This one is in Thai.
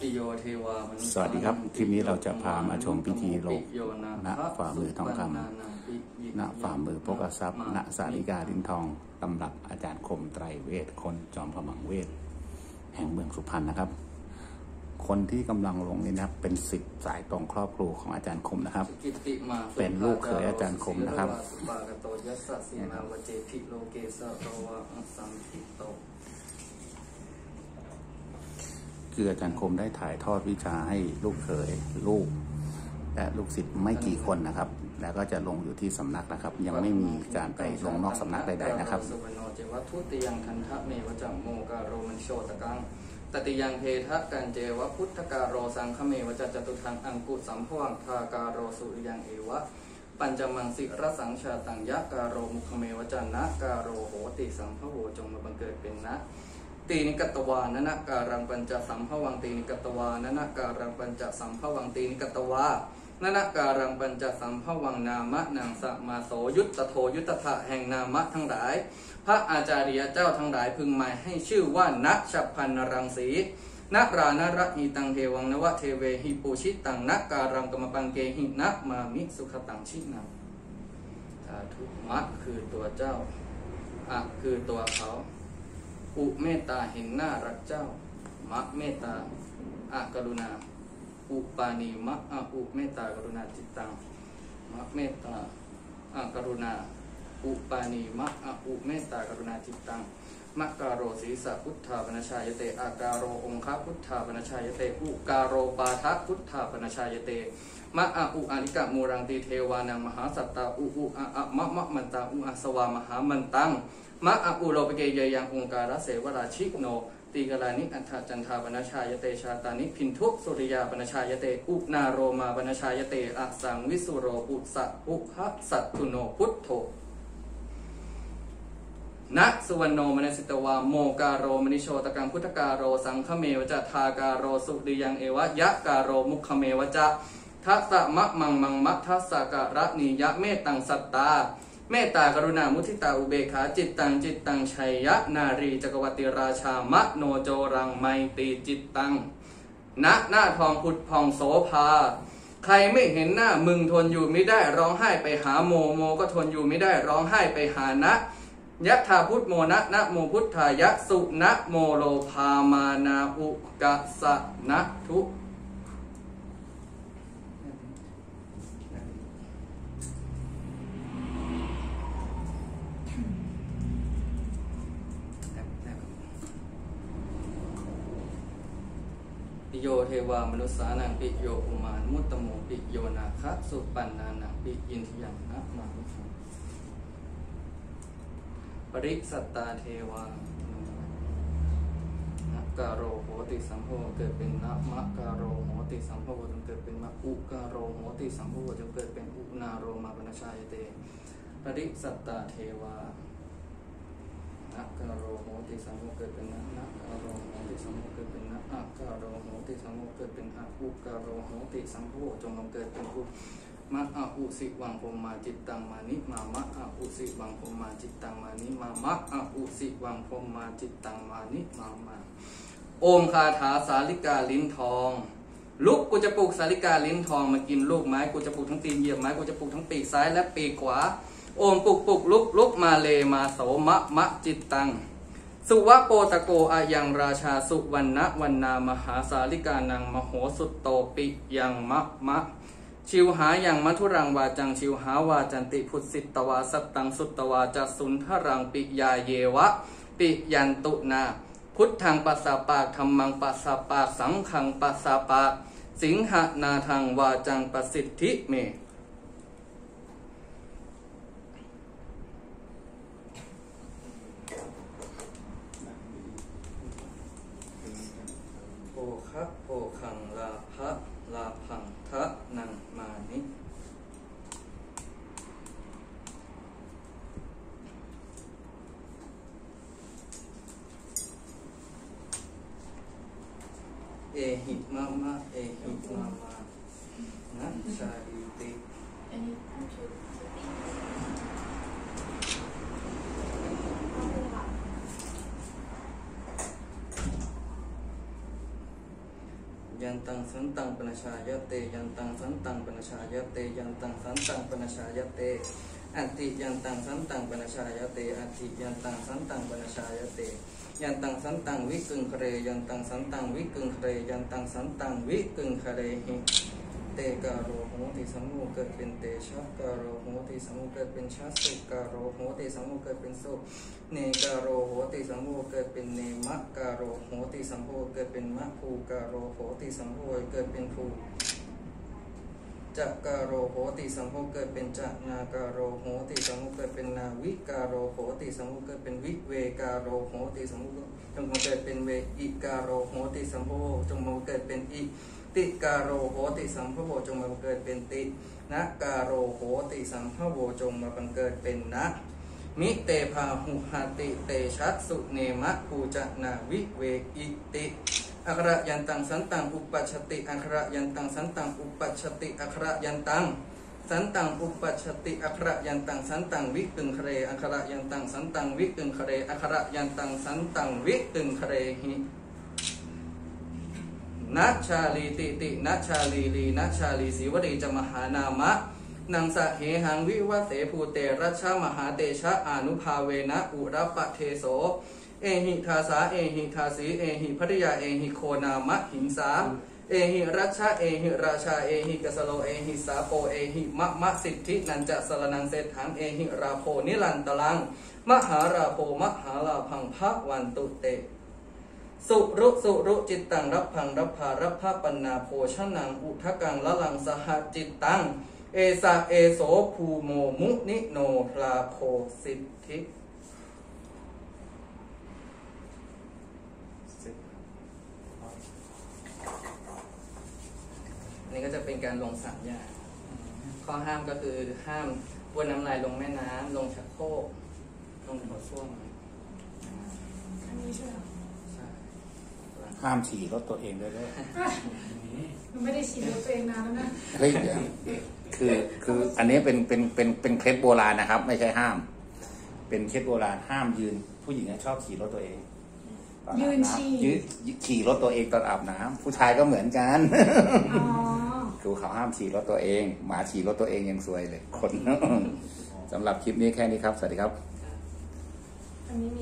สวัสดีครับคลิปนี้เราจะพามาชมพิธีโลกณฝ่ามือทองคำณฝ่ามือโภคทรัพย์ณสาริกาลิ้นทองตำรับอาจารย์คมไตรเวทคนจอมพมังเวทแห่งเมืองสุพรรณนะครับคนที่กำลังลงนี่นะครับเป็นศิษย์สายตรงครอบครัวของอาจารย์คมนะครับเป็นลูกเขยอาจารย์คมนะครับคืออาจารย์คมได้ถ่ายทอดวิชาให้ลูกเขยลูกและลูกศิษย์ไม่กี่คนนะครับแล้วก็จะลงอยู่ที่สำนักนะครับยังไม่มีการไปลงนอกสำนักใดๆนะครับตติยังเพทะกันเจวะพุทธการโรสังคเมวจจตุทังอังกุสัมภวังทาการโรสุริยังเอวะปัญจมังสิรสังชาตังยะการโรมุขเมวจนะการโรโหติสัมภโวจงมาบังเกิดเป็นนะตีนิกตวานนะการังปัญจสัมภวังตีนิกตวานนะการังปัญจสัมภวังตีนิกตวานนะการังปัญจสัมภวังนามะนางสมาโสยุตตโทยุตตะแห่งนามะทั้งหลายพระอาจาริยเจ้าทั้งหลายพึงหมายให้ชื่อว่านะฉัพพันนรังสีนะรานระหิตังเทวังนวะเทเวหิปูชิตังนะการังกมปังเกหินะมามิสุขตังชินังสาธุมะคือตัวเจ้าอะคือตัวเขาอุเมตตาเห็นหน้ารักเจ้ามะเมตตาอะกรุณาอุปาณีมะอะอุเมตตากรุณาจิตตังมะเมตตาอะกรุณาอุปาณีมะอะอุเมตตากรุณาจิตตังมะการโรศีสะพุทธาปนชายเตอาการโรองคะพุทธาปนชายเตอุการโรปาทะพุทธาปนชายเตมะอะอุอานิกะมูรังตีเทวานังมหาสัตตาอุอะอะมะมะมันตาอุอะสวามหามันตังมะอะอุโลปเกยยังองการะเสวราชิโนตีกลานิอัฏฐจันทาปนชายเตชาตานิพินทุสุริยาปนชายเตอุนาโรมาปนชายเตอะสังวิสุโรอุสะอุหะสัตตุโนพุทโธนะสุวรรณโนมนสิตวาโมการโรมณิโชตกังพุทธการโรสังฆเมวจะทาการโรสุริยังเอวะยะการโรมุขเมวจะทัสสะมะมังมังมะทัสสะการะนิยะเมตังสัตตาเมตตากรุณามุทิตาอุเบกขาจิตตังชัยยะนารีจักรวติราชามะโนโจรังไมตีจิตตังณหน้าทองพุทธพองโสภาใครไม่เห็นหน้ามึงทนอยู่ไม่ได้ร้องไห้ไปหาโมโมก็ทนอยู่ไม่ได้ร้องไห้ไปหานะยะธาพุทธโมนะนะโมพุทธายะสุนะโมโลภามานาอุกะสะนะทุปิโยเทวามนุสสานังปิโยอุมานมุตตโมปิโยนาคะสุปันนานังปิอินทิยังนะมานุสังปริสัตตาเทวานะการโรโหติสัมภวเกิดเป็นนะมะการโรโหติสัมภวจงเกิดเป็นมะอุการโรโหติสัมภวจงเกิดเป็นอุนาโรมาปนชายเตปริสัตตาเทวานะการโรโหติสัมภวเกิดเป็นนะการโรโหติสัมภวเกิดเป็นนะอะการโรโหติสัมภวเกิดเป็นอะอุการโรโหติสัมภวจงเกิดเป็นอุมะอะอุสิวังพรหมาจิตตังมานิมามะอะอุสิวังพรหมาจิตตังมานิมามะอะอุสิวังพรหมาจิตตังมานิมามาโอมคาถาสาลิกาลิ้นทองลุกกูจะปลูกสาลิกาลิ้นทองมากินลูกไม้กูจะปลูกทั้งตีนเหยียบไม้กูจะปลูกทั้งปีกซ้ายและปีกขวาโอมปลุกลุกมาเลมาโสมะจิตตังสุวะโปตโกอายังราชาสุวรรณวันนามหาสาลิกานังมโหสุตโตปิยังมะชิวหายังมัทุรังวาจังชิวหาวาจันติพุทธิตวาสัตตังสุตตวาจัสุนทรังปิยาเยวะปิยันตุนาพุทธังปัสสะปะธัมมังปัสสะปะสังฆังปัสสะปะสิงหนาทังวาจังปสิทธิเมโอคะโอคังลาภะลาพังทะนังมานิเอหิมามะเอหิมามานะชาลิติยยันตังสันตังปนัชชายเตยันตังสันตังปนัชชายเตยันตังสันตังปนัชชายเตอัตติยันตังสันตังปนัชชายเตอัตติยันตังสันตังปนัชชายเตยันตังสันตังวิกึงเครยันตังสันตังวิกึงเครยันตังสันตังวิกึงเครหิเตกาโรโหติสัมมุเกิดเป็นเตชะกาโรโหติสัมมุเกิดเป็นชะสุกาโรโหติสัมมุเกิดเป็นสุเนกาโรโหติสัมมุเกิดเป็นเนมะกาโรโหติสัมมุเกิดเป็นมะภูกาโรโหติสัมมุเกิดเป็นภูจักการโรโหติสัมโภเกิดเป็นจักนาการโรโหติสัมโภเกิดเป็นนาวิการโรโหติสัมโภเกิดเป็นวิเวการโรโหติสัมโภจงมาเกิดเป็นเวอิการโรโหติสัมโภจงมาเกิดเป็นอิติการโรโหติสัมโภจงมาเกิดเป็นตินะการโรโหติสัมโภจงมาบังเกิดเป็นนะมิเตภาหุหติเตชัสสุเนมะภูจนาวิเวอิติอัคระยันตังสันตังอุปัชชติอัคระยันตังสันตังอุปัชชติอัคระยันตังสันตังอุปัชชติอัคระยันตังสันตังวิตึงเคเรอัคระยันตังสันตังวิตึงเคเรอัคระยันตังสันตังวิตึงเคเรหินัชชาลีติตินัชชาลีลีนัชชาลีสีวดีจมหานามะนังสะเหหังวิวัสเสภูเตรัชชมหาเตชะอนุภาเวนะอุรปะเทโสเอหิทาสาเอหิทาสีเอหิภริยาเอหิโคนามะหิงสาเอหิรัชชะเอหิราชาเอหิกสโลเอหิสาโปเอหิมะสิทธินันจะสรนังเศรษฐังเอหิราโพนิลันตลังมหาราโพมหาลาพังภวันตุเตสุรุจิตตังรับพังรับภารับภาปันนาโภชนังอุทกังละลังสหจิตตังเอสะเอโสภูโมมุนิโนราโพสิทธินี่ก็จะเป็นการลง3 อย่างข้อห้ามก็คือห้ามบ้วนน้ำลายลงแม่น้ำลงชักโครกลงโถส้วมอันนี้ใช่ไหมใช่ห้ามฉี่รถตัวเองด้วยมันไม่ได้ฉีดรถตัวเองนานแล้วนะเฮ้ยเดี๋ยวคืออันนี้เป็นเคล็ดโบราณนะครับไม่ใช่ห้ามเป็นเคล็ดโบราณห้ามยืนผู้หญิงชอบขี่รถตัวเองยืนขี่รถตัวเองตอนอาบน้ำผู้ชายก็เหมือนกันคือเขาห้ามขี่รถตัวเองหมาขี่รถตัวเองยังซวยเลยคนสำหรับคลิปนี้แค่นี้ครับสวัสดีครับ